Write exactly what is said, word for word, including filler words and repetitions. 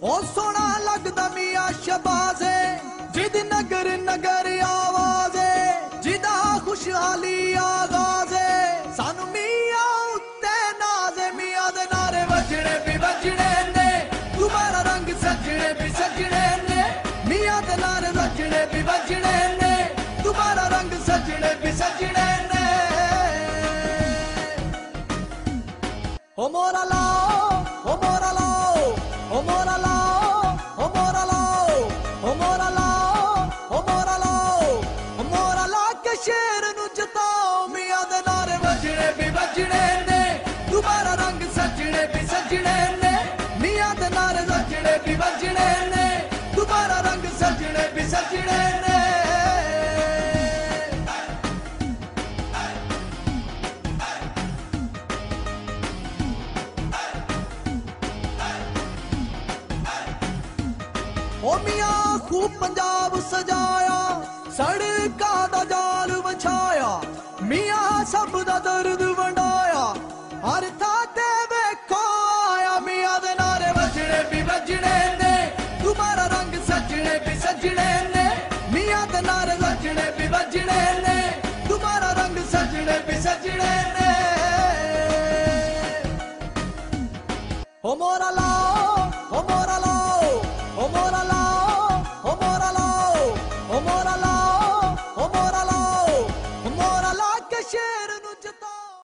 ओ सोना लगदा मियां शबाज़े जिद नगर नगर आवाज़े जिदा खुशहाली आगाज़े सानू मियां उत्ते नाज़े मियां दे नारे वजने भी वजने ने तुम्हारा रंग सजने भी सजने ने मियां दे नारे वजने भी वजने ने तुम्हारा रंग सजने भी सजने ने ओ मोरा लाओ ओ मोरा लाओ ओ मोरा लाओ ओ मोरा लाओ ओ मोरा लाओ ओ मोरा लाओ ओ मोरा ला के शेर नू जताओ मियां दे नारे वजने भी वजने ने तुम्हारा रंग सजने भी सजने ने मियां दे नारे वजने भी वजने ने तुम्हारा रंग सजने भी सजने ने ओ मियां खूब पंजाब सजाया सड़कां दा जाल बिछाया मियां सब दा दर्द वंडाया हर थां ते वेखो आया मियां दे नारे वजने भी वजने ने तुम्हारा रंग सजने भी सजने ने मियां दे नारे वजने भी वजने ने तुम्हारा रंग सजने भी सजने ने ओ मोरा लाओ ओ मोरा लाओ